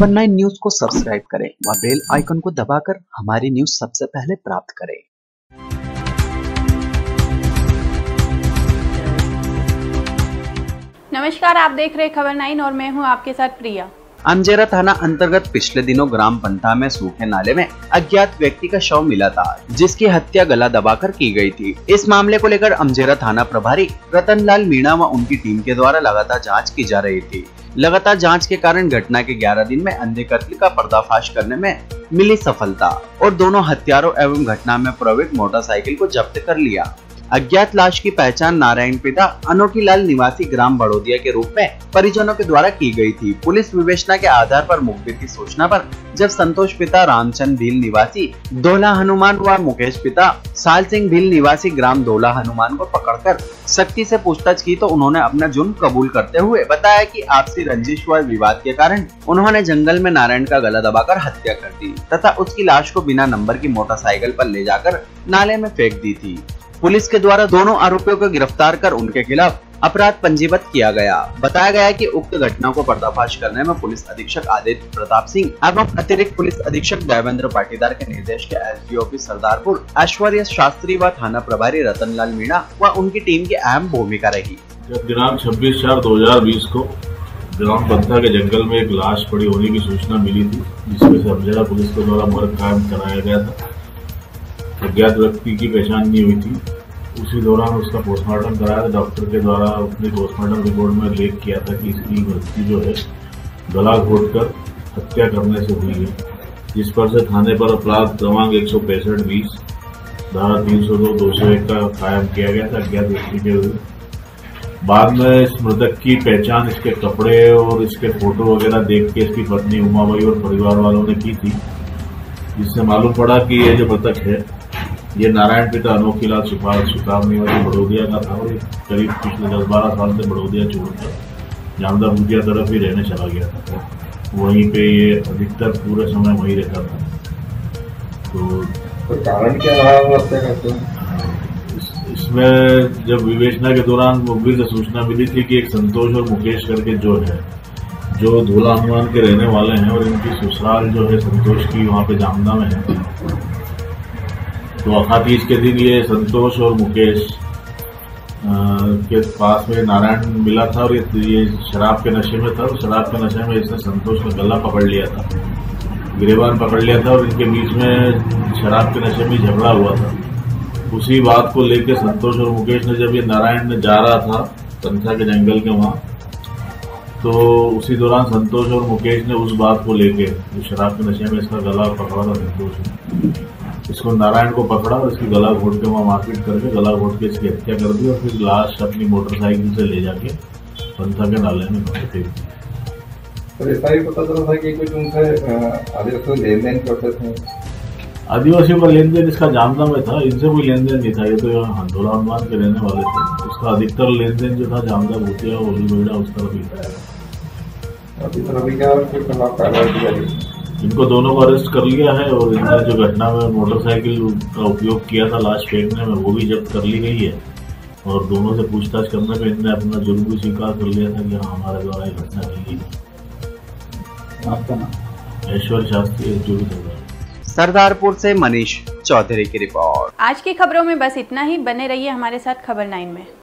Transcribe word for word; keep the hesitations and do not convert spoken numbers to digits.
खबर nine news को subscribe करें व बेल आइकन को दबाकर हमारी न्यूज सबसे पहले प्राप्त करें। नमस्कार, आप देख रहे खबर नाइन और मैं हूं आपके साथ प्रिया। अमजेरा थाना अंतर्गत पिछले दिनों ग्राम पंथा में सूखे नाले में अज्ञात व्यक्ति का शव मिला था, जिसकी हत्या गला दबाकर की गई थी। इस मामले को लेकर अमजेरा थाना प्रभारी रतनलाल मीणा व उनकी टीम के द्वारा लगातार जांच की जा रही थी। लगातार जांच के कारण घटना के ग्यारह दिन में अंधे कत्ल का पर्दाफाश करने में मिली सफलता और दोनों हत्यारों एवं घटना में प्रवृत्त मोटरसाइकिल को जब्त कर लिया। अज्ञात लाश की पहचान नारायण पिता अनोखी लाल निवासी ग्राम बड़ोदिया के रूप में परिजनों के द्वारा की गई थी। पुलिस विवेचना के आधार पर मुखबिर की सूचना पर जब संतोष पिता रामचंद भील निवासी दोला हनुमान व मुकेश पिता साल सिंह भील निवासी ग्राम दोला हनुमान को पकड़कर सख्ती से पूछताछ की तो उन्होंने अपना जुर्म कबूल करते हुए बताया कि आपसी रंजिश व विवाद के कारण उन्होंने जंगल में नारायण का गला दबाकर हत्या कर दी तथा उसकी लाश को बिना नंबर की मोटरसाइकिल पर ले जाकर नाले में फेंक दी थी। पुलिस के द्वारा दोनों आरोपियों को गिरफ्तार कर उनके खिलाफ अपराध पंजीबद्ध किया गया। बताया गया है कि उक्त घटना को पर्दाफाश करने में पुलिस अधीक्षक आदित्य प्रताप सिंह एवं अतिरिक्त पुलिस अधीक्षक देवेंद्र पाटीदार के निर्देश के एसडी ऑफिस सरदारपुर ऐश्वर्य शास्त्री व थाना प्रभारी रतनलाल मीणा व उनकी टीम की अहम भूमिका रही। दिनांक छब्बीस चार दो हजार बीस को ग्राम पंथा के जंगल में एक लाश पड़ी होने की सूचना मिली थी, जिसमें से अमजेरा पुलिस के द्वारा मर्ग कायम कराया गया था। अज्ञात व्यक्ति की पहचान नहीं हुई थी। उसी दौरान उसका पोस्टमार्टम कराया। डॉक्टर के द्वारा अपनी पोस्टमार्टम रिपोर्ट में उल्लेख किया था कि इसकी मृत्यु जो है गला घोटकर हत्या करने से हुई है, जिस पर से थाने पर अपराध क्रमांक एक सौ पैंसठ बीस धारा तीन सौ दो दो सौ एक का कायम किया गया था अज्ञात व्यक्ति के विरुद्ध। बाद में इस मृतक की पहचान इसके कपड़े और इसके फोटो वगैरह देख के इसकी पत्नी उमाबाई और परिवार वालों ने की थी, जिससे मालूम पड़ा कि ये जो मृतक है ये नारायण पिता अनोखी लाल सुतार निवासी बड़ोदिया का था और करीब पिछले दस बारह साल से बड़ोदिया छोड़कर जामदा भुजिया तरफ ही रहने चला गया था। वहीं पे ये अधिकतर पूरे समय वहीं रहता था। तो, तो कारण क्या रहा वो हत्या करते इस, इसमें जब विवेचना के दौरान मुखबिर से सूचना मिली थी कि एक संतोष और मुकेश करके जो है जो धोला हनुमान के रहने वाले हैं और इनकी ससुराल जो है संतोष की वहाँ पे जामदा में है। तो अखातीज के दिन ये संतोष और मुकेश आ, के पास में नारायण मिला था और ये, ये शराब के नशे में था और शराब के नशे में इसने संतोष का गला पकड़ लिया था, गिरेबान पकड़ लिया था और इनके बीच में शराब के नशे में झगड़ा हुआ था। उसी बात को लेकर संतोष और मुकेश ने जब ये नारायण जा रहा था पंथा के जंगल के वहाँ, तो उसी दौरान संतोष और मुकेश ने उस बात को लेके जो शराब के नशे में इसका गला पकड़ा था संतोष ने, इसको नारायण को पकड़ा और इसकी गला घोट के वहाँ मारपीट करके गला घोट के इसकी हत्या कर दी और फिर लाश अपनी मोटरसाइकिल से ले जाके पंथा के नाले में फेंक दी। तो ऐसा ही पता चला था कि कुछ उनसे आदिवासी लेन देन करते थे। आदिवासियों का लेन देन इसका जामदा में था, इनसे कोई लेन देन नहीं था। ये तो हंदोला हनुमान के रहने वाले थे। उसका अधिकतर लेन देन जो था जामदा भूतिया होली बेड़ा उस तरफ ही था। अभी तरह भी क्या खिलाफ कार्रवाई की जाएगी। इनको दोनों को अरेस्ट कर लिया है और इनने जो घटना में मोटरसाइकिल का उपयोग किया था लाश फेंकने में वो भी जब्त कर ली गई है और दोनों से पूछताछ करने पे इनने अपना जुर्म भी स्वीकार कर लिया था कि हाँ हमारे द्वारा ये घटना हुई है। आपका नाम? ऐश्वर्य शास्त्री जो भी सरदारपुर से मनीष चौधरी की रिपोर्ट। आज की खबरों में बस इतना ही। बने रहिए हमारे साथ खबर नाइन में।